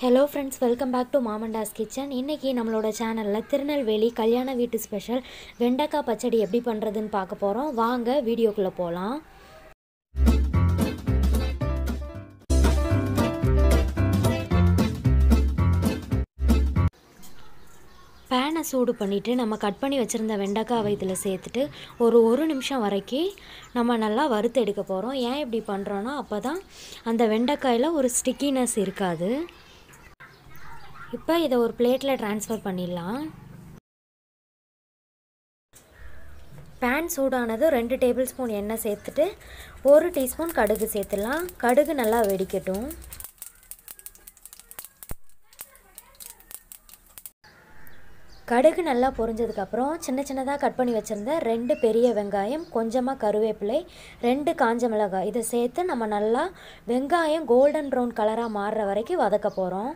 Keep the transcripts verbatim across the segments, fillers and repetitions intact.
Hello friends, welcome back to Mom and Dad's Kitchen. இன்னைக்கு நம்மளோட சேனல்ல திருநெல்வேலி கல்யாண வீட்டு ஸ்பெஷல் வெண்டைக்காய் பச்சடி எப்படி பண்றதுன்னு பார்க்க போறோம். வாங்க வீடியோக்குள்ள போலாம். பேனை சூடு பண்ணிட்டு நம்ம கட் பண்ணி வச்சிருந்த வெண்டைக்காவை இதில் சேர்த்துட்டு ஒரு ஒரு நிமிஷம் வரைக்கும் நம்ம நல்லா வறுத்து எடுக்க போகிறோம். ஏன் இப்படி பண்ணுறோன்னா அப்போ தான் அந்த வெண்டைக்காயில் ஒரு ஸ்டிக்கினஸ் இருக்காது. இப்போ இதை ஒரு பிளேட்டில் ட்ரான்ஸ்ஃபர் பண்ணிடலாம். பேன் சூடானது ரெண்டு டேபிள் ஸ்பூன் எண்ணெய் சேர்த்துட்டு ஒரு டீஸ்பூன் கடுகு சேர்த்துடலாம். கடுகு நல்லா வெடிக்கட்டும். கடுகு நல்லா பொரிஞ்சதுக்கப்புறம் சின்ன சின்னதாக கட் பண்ணி வச்சுருந்த ரெண்டு பெரிய வெங்காயம், கொஞ்சமாக கருவேப்பிலை, ரெண்டு காஞ்ச மிளகாய் இதை சேர்த்து நம்ம நல்லா வெங்காயம் கோல்டன் ப்ரௌன் கலராக மாறுற வரைக்கும் வதக்க போகிறோம்.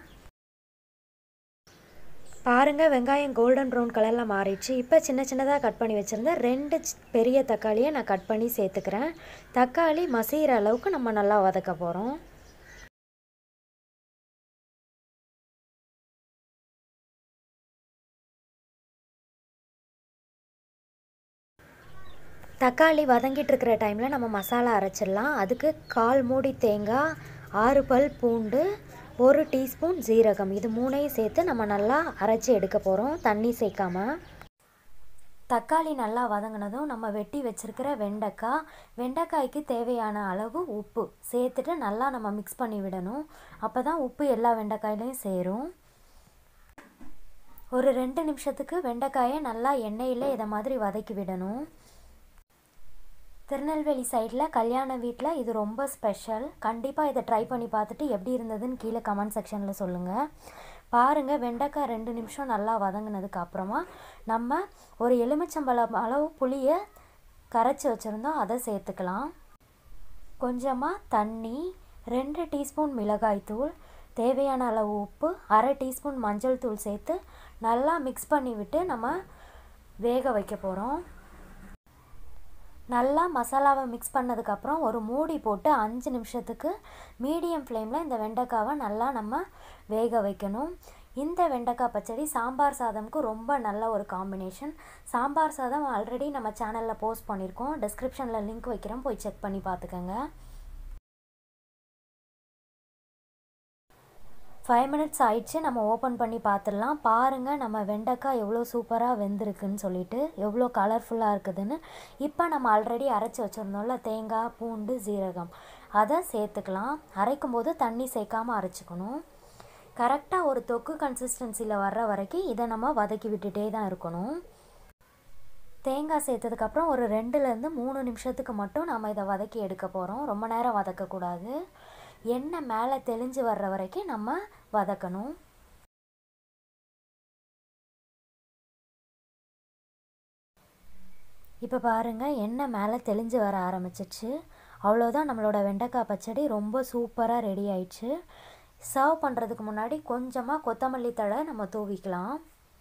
பாருங்கள், வெங்காயம் கோல்டன் ப்ரௌன் கலரில் மாறிடுச்சு. இப்போ சின்ன சின்னதாக கட் பண்ணி வச்சுருந்தேன் ரெண்டு பெரிய தக்காளியை நான் கட் பண்ணி சேர்த்துக்கிறேன். தக்காளி மசிகிற அளவுக்கு நம்ம நல்லா வதக்க போகிறோம். தக்காளி வதங்கிட்டு இருக்கிற டைமில் நம்ம மசாலா அரைச்சிடலாம். அதுக்கு கால் மூடி தேங்காய், ஆறு பல் பூண்டு, ஒரு டீஸ்பூன் ஜீரகம் இது மூணையும் சேர்த்து நம்ம நல்லா அரைச்சி எடுக்க போகிறோம், தண்ணி சேர்க்காம. தக்காளி நல்லா வதங்கினதும் நம்ம வெட்டி வச்சுருக்கிற வெண்டைக்காய், வெண்டைக்காய்க்கு தேவையான அளவு உப்பு சேர்த்துட்டு நல்லா நம்ம மிக்ஸ் பண்ணி விடணும். அப்போ தான் உப்பு எல்லா வெண்டைக்காயிலையும் சேரும். ஒரு ரெண்டு நிமிஷத்துக்கு வெண்டைக்காயை நல்லா எண்ணெயில் இதை மாதிரி வதக்கி விடணும். திருநெல்வேலி சைடில் கல்யாண வீட்டில் இது ரொம்ப ஸ்பெஷல். கண்டிப்பாக இதை ட்ரை பண்ணி பார்த்துட்டு எப்படி இருந்ததுன்னு கீழே கமெண்ட் செக்ஷனில் சொல்லுங்கள். பாருங்கள், வெண்டைக்காய் ரெண்டு நிமிஷம் நல்லா வதங்கினதுக்கு அப்புறமா நம்ம ஒரு எலுமிச்சம்பழம் அளவு புளியை கரைச்சி வச்சுருந்தோம், அதை சேர்த்துக்கலாம். கொஞ்சமாக தண்ணி, ரெண்டு டீஸ்பூன் மிளகாய்த்தூள், தேவையான அளவு உப்பு, அரை டீஸ்பூன் மஞ்சள் தூள் சேர்த்து நல்லா மிக்ஸ் பண்ணி விட்டு நம்ம வேக வைக்க போகிறோம். நல்லா மசாலாவை மிக்ஸ் பண்ணதுக்கப்புறம் ஒரு மூடி போட்டு அஞ்சு நிமிஷத்துக்கு மீடியம் ஃப்ளேமில் இந்த வெண்டைக்காவை நல்லா நம்ம வேக வைக்கணும். இந்த வெண்டைக்காய் பச்சடி சாம்பார் சாதம்க்கு ரொம்ப நல்ல ஒரு காம்பினேஷன். சாம்பார் சாதம் ஆல்ரெடி நம்ம சேனலில் போஸ்ட் பண்ணியிருக்கோம், டிஸ்கிரிப்ஷனில் லிங்க் வைக்கிறோம், போய் செக் பண்ணி பார்த்துக்கோங்க. ஃபைவ் மினிட்ஸ் ஆயிடுச்சு, நம்ம ஓப்பன் பண்ணி பார்த்துடலாம். பாருங்கள், நம்ம வெண்டைக்காய் எவ்வளோ சூப்பராக வெந்திருக்குன்னு சொல்லிட்டு, எவ்வளோ கலர்ஃபுல்லாக இருக்குதுன்னு. இப்போ நம்ம ஆல்ரெடி அரைச்சி வச்சுருந்தோம்ல தேங்காய், பூண்டு, ஜீரகம், அதை சேர்த்துக்கலாம். அரைக்கும் போது தண்ணி சேர்க்காமல் அரைச்சிக்கணும். கரெக்டாக ஒரு தொக்கு கன்சிஸ்டன்சியில் வர்ற வரைக்கும் இதை நம்ம வதக்கி விட்டுட்டே தான் இருக்கணும். தேங்காய் சேர்த்ததுக்கப்புறம் ஒரு ரெண்டுலேருந்து மூணு நிமிஷத்துக்கு மட்டும் நம்ம இதை வதக்கி எடுக்க போகிறோம். ரொம்ப நேரம் வதக்கக்கூடாது. எண்ணெய் மேலே தெளிஞ்சு வர்ற வரைக்கும் நம்ம வதக்கணும். இப்போ பாருங்கள், எண்ணெய் மேலே தெளிஞ்சு வர ஆரம்பிச்சிச்சு. அவ்வளோதான், நம்மளோட வெண்டைக்காய் பச்சடி ரொம்ப சூப்பராக ரெடி ஆயிடுச்சு. சர்வ் பண்ணுறதுக்கு முன்னாடி கொஞ்சமாக கொத்தமல்லி தழை நம்ம தூவிக்கலாம்.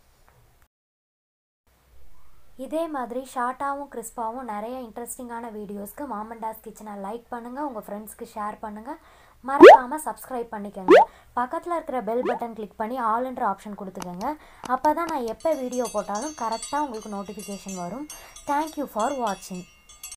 இதே மாதிரி ஷார்ட்டாகவும் கிறிஸ்பாகவும் நிறைய இன்ட்ரெஸ்டிங்கான வீடியோஸ்க்கு மாம் அண்ட் டாட்ஸ் கிச்சனை லைக் பண்ணுங்கள், உங்கள் ஃப்ரெண்ட்ஸ்க்கு ஷேர் பண்ணுங்கள், மறக்காமல் சப்ஸ்கிரைப் பண்ணிக்கோங்க. பக்கத்தில் இருக்கிற பெல் பட்டன் கிளிக் பண்ணி ஆல்ன்ற ஆப்ஷன் கொடுத்துக்கோங்க. அப்போ தான் நான் எப்போ வீடியோ போட்டாலும் கரெக்டாக உங்களுக்கு நோட்டிஃபிகேஷன் வரும். தேங்க்யூ ஃபார் வாட்சிங்.